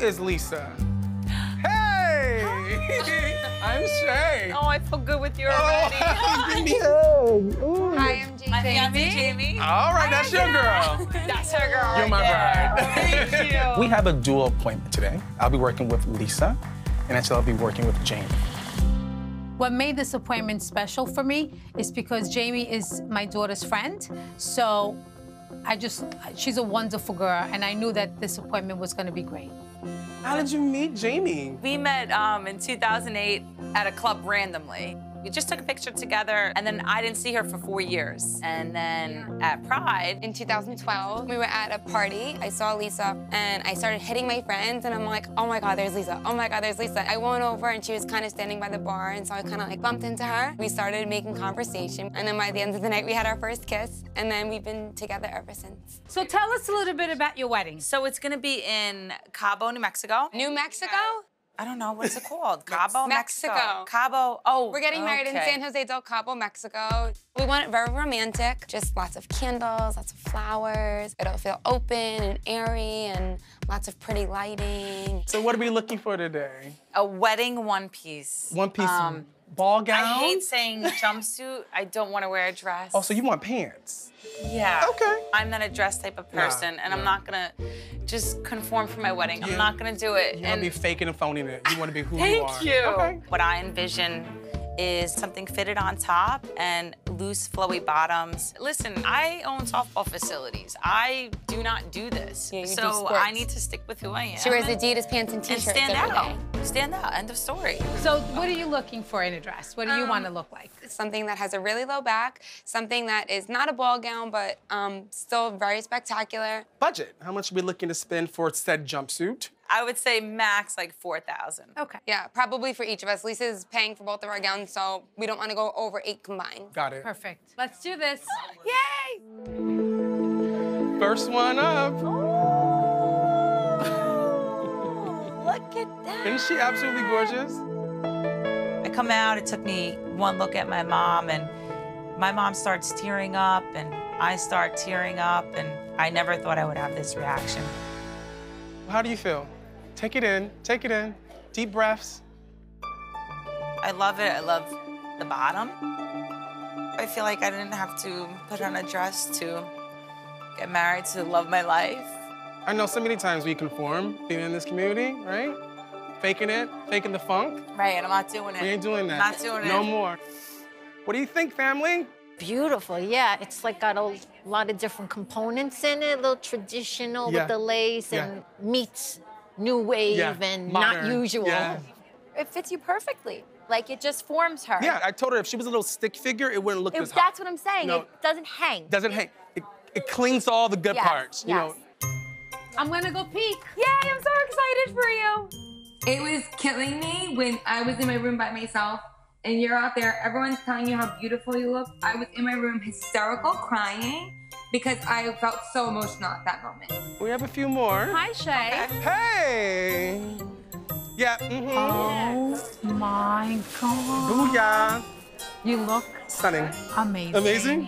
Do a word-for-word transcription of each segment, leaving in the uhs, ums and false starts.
is Lisa? Hey! I'm Shay. Oh, I feel good with you already. Oh, Hi, I'm Jamie. My fiance, Jamie. all right, that's your girl. That's her girl. You're my right bride. Thank you. We have a dual appointment today. I'll be working with Lisa, and actually I'll be working with Jamie. What made this appointment special for me is because Jamie is my daughter's friend. So I just, she's a wonderful girl, and I knew that this appointment was gonna be great. How did you meet Jamie? We met um, in two thousand eight at a club randomly. We just took a picture together, and then I didn't see her for four years. And then at Pride, In two thousand twelve, we were at a party. I saw Lisa, and I started hitting my friends, and I'm like, oh my God, there's Lisa. Oh my God, there's Lisa. I went over, and she was kind of standing by the bar, and so I kind of like bumped into her. We started making conversation, and then by the end of the night, we had our first kiss, and then we've been together ever since. So tell us a little bit about your wedding. so it's gonna be in Cabo, New Mexico. New Mexico? I don't know, what's it called? Cabo, Mexico. Mexico. Cabo, oh. We're getting married in okay. San Jose del Cabo, Mexico. We want it very romantic, just lots of candles, lots of flowers. It'll feel open and airy and lots of pretty lighting. So what are we looking for today? A wedding one piece. One piece Um, ball gown? I hate saying jumpsuit. I don't want to wear a dress. Oh, so you want pants? Yeah. Okay. I'm not a dress type of person, and I'm nah. not gonna just conform for my wedding. Yeah. I'm not gonna do it. You want and to be faking and phoning it. You want to be who thank you are. you. Okay. What I envision is something fitted on top and loose, flowy bottoms. Listen, I own softball facilities. I do not do this. Yeah, you do so sports. I need to stick with who I am. She wears Adidas pants and and t-shirts stand every out. day. Stand out. End of story. So what are you looking for in a dress? What do you Um, want to look like? Something that has a really low back, something that is not a ball gown, but um, still very spectacular. Budget. How much are we looking to spend for said jumpsuit? I would say max like four thousand. Okay. Yeah, probably for each of us. Lisa's paying for both of our gowns, so we don't want to go over eight combined. Got it. Perfect. Let's do this. Yay! First one up. Look at that. Isn't she absolutely gorgeous? I come out, it took me one look at my mom, and my mom starts tearing up, and I start tearing up, and I never thought I would have this reaction. How do you feel? Take it in, take it in. Deep breaths. I love it, I love the bottom. I feel like I didn't have to put on a dress to get married, to love my life. I know so many times we conform being in this community, right? Faking it, faking the funk. Right, and I'm not doing it. We ain't doing that. Not doing No it. more. What do you think, family? Beautiful, yeah. It's like got a lot of different components in it, a little traditional Yeah. with the lace Yeah. and meets new wave Yeah, and modern. not usual. Yeah. It fits you perfectly. Like, it just forms her. Yeah, I told her if she was a little stick figure, it wouldn't look It- as hot. that's what I'm saying. No. It doesn't hang. Doesn't hang. It, it clings to all the good Yes, parts, you yes. know. I'm gonna go peek. Yay, I'm so excited for you. It was killing me when I was in my room by myself and you're out there, everyone's telling you how beautiful you look. I was in my room hysterical, crying, because I felt so emotional at that moment. We have a few more. Hi, Shay. Hey! Yeah, mm-hmm. Oh my God. Booyah. You look Stunning. amazing. Amazing?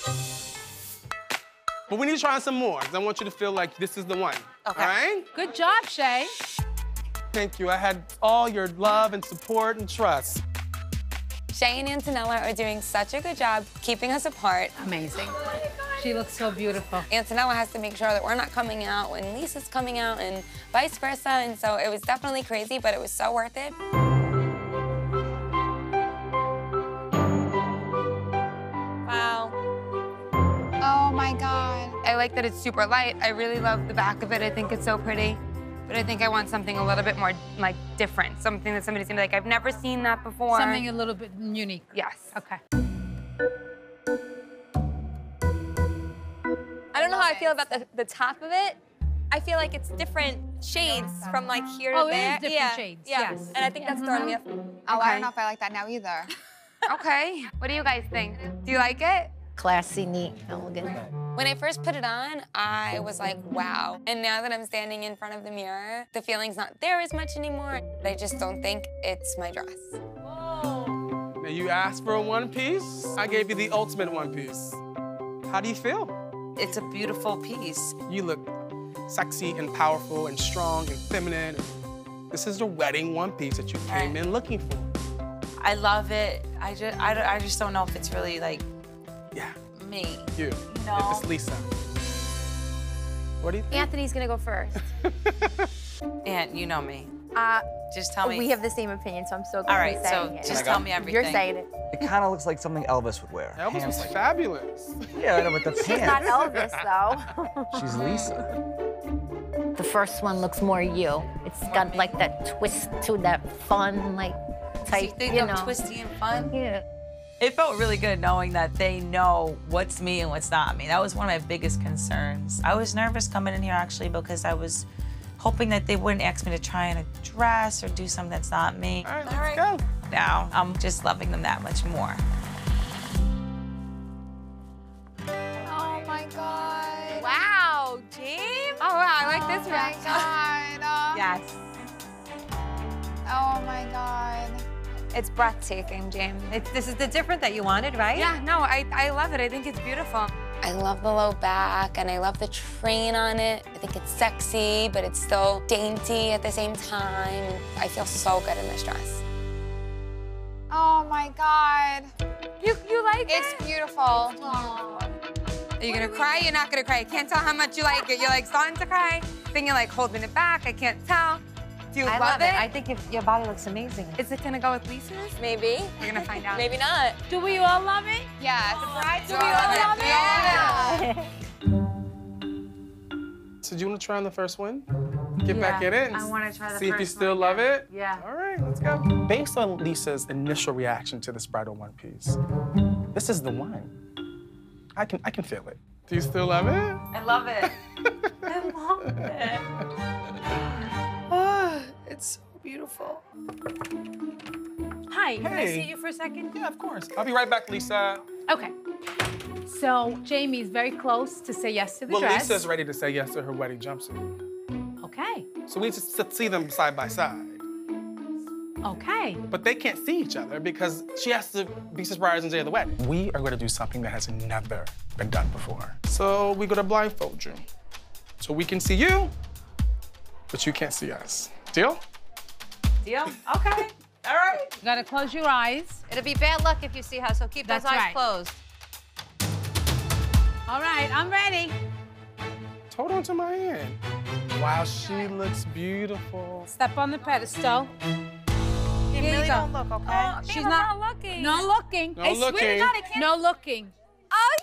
But we need to try some more, because I want you to feel like this is the one. Okay. All right? Good job, Shay. Thank you. I had all your love and support and trust. Shay and Antonella are doing such a good job keeping us apart. Amazing. She looks so beautiful. Antonella has to make sure that we're not coming out when Lisa's coming out and vice versa. And so it was definitely crazy, but it was so worth it. Wow. Oh my God. I like that it's super light. I really love the back of it. I think it's so pretty. But I think I want something a little bit more, like, different. Something that somebody's gonna be like, I've never seen that before. Something a little bit unique. Yes. Okay. I don't know how I feel about the, the top of it. I feel like it's different shades from like here Oh, to it is there. different yeah. shades, Yeah. yes. And I think that's throwing me off. Oh, I don't know if I like that now either. Okay. What do you guys think? Do you like it? Classy, neat, elegant. When I first put it on, I was like, wow. And now that I'm standing in front of the mirror, the feeling's not there as much anymore. I just don't think it's my dress. Now, you asked for a one piece. I gave you the ultimate one piece. How do you feel? It's a beautiful piece. You look sexy and powerful and strong and feminine. This is the wedding one piece that you came in looking for. I love it. I just, I, don't- I just don't know if it's really like Yeah, me. you. You know? If it's Lisa. What do you think? Anthony's gonna go first. And you know me. Uh, Just tell me. we have the same opinion, so I'm so glad All right, you're so saying it. just tell me everything. You're saying it. It kind of looks like something Elvis would wear. Elvis Pants was like- fabulous. Yeah, I know, but the She's not pants. Elvis, though. She's Lisa. The first one looks more you. It's got like that twist to that fun, like, So you type, think you I'm know. twisty and fun? Yeah. It felt really good knowing that they know what's me and what's not me. That was one of my biggest concerns. I was nervous coming in here actually because I was hoping that they wouldn't ask me to try in a dress or do something that's not me. All right, let's go. Now I'm just loving them that much more. Oh my God. Wow, James. Oh wow, I like this Oh reaction. my God. Yes. Oh my God. It's breathtaking, James. It's, this is the different that you wanted, right? Yeah, no, I, I love it. I think it's beautiful. I love the low back and I love the train on it. I think it's sexy, but it's still dainty at the same time. I feel so good in this dress. Oh my God. You, you like It's it? beautiful. Are you gonna cry? You're not gonna cry. I can't tell how much you like it. You're like starting to cry. Then you're like holding it back. I can't tell. Do you I love, love it. I think if your body looks amazing. Is it gonna go with Lisa's? Maybe. We're gonna find out. Maybe not. Do we all love it? Yes. Do we all love it? Yeah. So do you want to try on the first one? Get back Yeah, at it and I wanna try the see if you first still one, love yeah. it? Yeah. All right, let's go. Based on Lisa's initial reaction to this bridal one piece, this is the one. I can, I can feel it. Do you still love it? I love it. I love it. Ah, it's so beautiful. Hi, can I Hey. see you for a second? Yeah, of course. I'll be right back, Lisa. Okay. So Jamie is very close to say yes to the Well, dress. Lisa's ready to say yes to her wedding jumpsuit. Okay. So we just s- see them side by side. Okay. But they can't see each other because she has to be surprised on the day of the wedding. We are going to do something that has never been done before. So we're going to blindfold you. So we can see you, but you can't see us. Deal? Deal? Okay. All right. You gotta close your eyes. It'll be bad luck if you see her, so keep those That's eyes right. closed. All right, I'm ready. Hold on to my hand. Wow, she looks beautiful. Step on the pedestal. Here you really go. don't look, okay? She's not looking. No looking. No I swear to looking. God, I can't. No looking. Oh,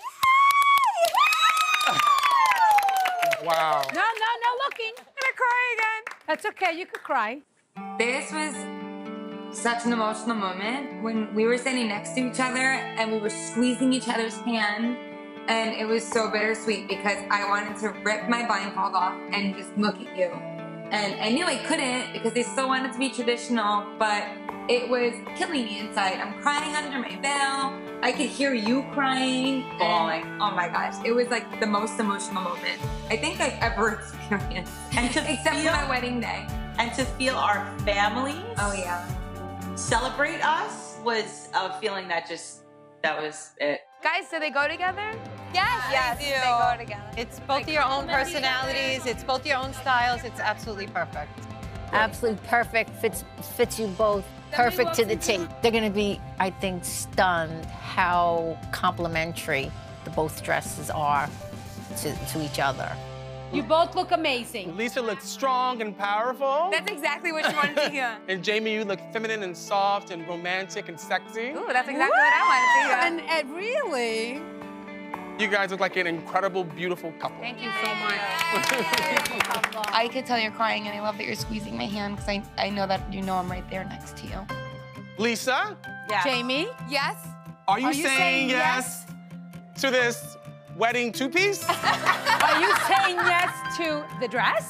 Wow. No, no, no looking. I'm gonna cry again. That's okay. You could cry. This was such an emotional moment when we were standing next to each other and we were squeezing each other's hand. And it was so bittersweet because I wanted to rip my blindfold off and just look at you. And I knew I couldn't because they still wanted to be traditional, but it was killing me inside. I'm crying under my veil. I could hear you crying. and- Bawling. Oh my gosh. It was like the most emotional moment I think I've ever experienced. And to Except feel- for my wedding day. And to feel our families Oh yeah. celebrate us was a feeling that just, that was it. Guys, do they go together? Yes, Yes, they do. they go together. It's both your own personalities. It's both your own styles. It's absolutely perfect. Absolutely perfect. Fits fits you both perfect to the T. They're gonna be, I think, stunned how complementary the both dresses are to, to each other. You both look amazing. Lisa looks strong and powerful. That's exactly what she wanted to hear. And Jamie, you look feminine and soft and romantic and sexy. Ooh, that's exactly what I wanted to hear. And, and really? You guys look like an incredible, beautiful couple. Thank you so much. I could tell you're crying, and I love that you're squeezing my hand because I, I know that you know I'm right there next to you. Lisa, Yeah. Jamie, Yes? are you, Are you saying, saying yes, to this wedding two-piece? are you saying yes to the dress?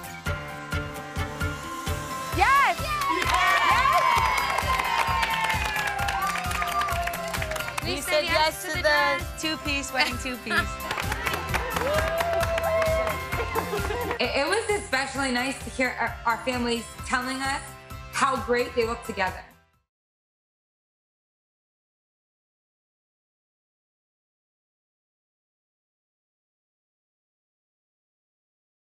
Yes! You said yes to the two-piece wedding two-piece. It, it was especially nice to hear our, our families telling us how great they look together.